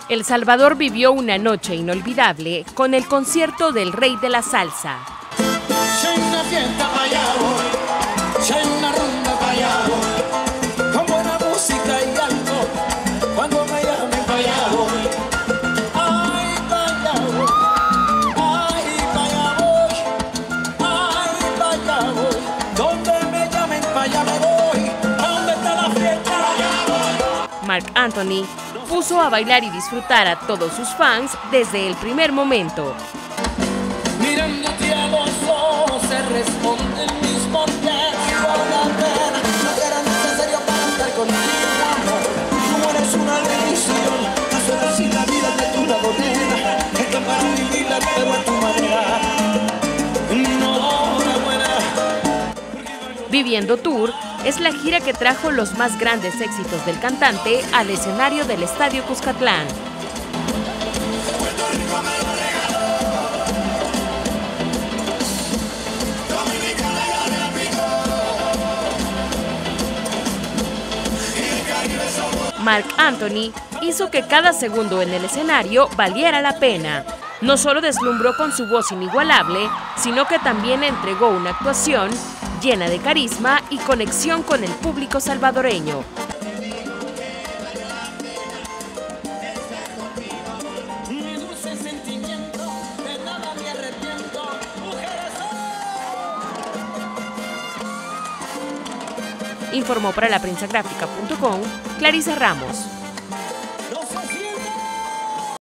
El Salvador vivió una noche inolvidable con el concierto del Rey de la Salsa. Si hay una fiesta pa' allá voy, si hay una rumba pa' allá voy, con buena música y algo, cuando me llamen pa' allá voy. Ay, pa' allá voy, ay, pa' allá voy, ay, pa' allá voy, donde me llamen pa' allá me voy, ¿a dónde está la fiesta? Pa' allá voy. Marc Anthony puso a bailar y disfrutar a todos sus fans desde el primer momento. Mirándote a los ojos se responden mis porqués por la pena. No era necesario para estar contigo, amor. Tú eres una bendición. Las horas y la vida de tu lado, nena. Esta para vivirla, pero a tu manera. Enhorabuena. Viviendo Tour es la gira que trajo los más grandes éxitos del cantante al escenario del Estadio Cuscatlán. Marc Anthony hizo que cada segundo en el escenario valiera la pena. No solo deslumbró con su voz inigualable, sino que también entregó una actuación llena de carisma y conexión con el público salvadoreño. Informó para laprensagráfica.com Clarisa Ramos.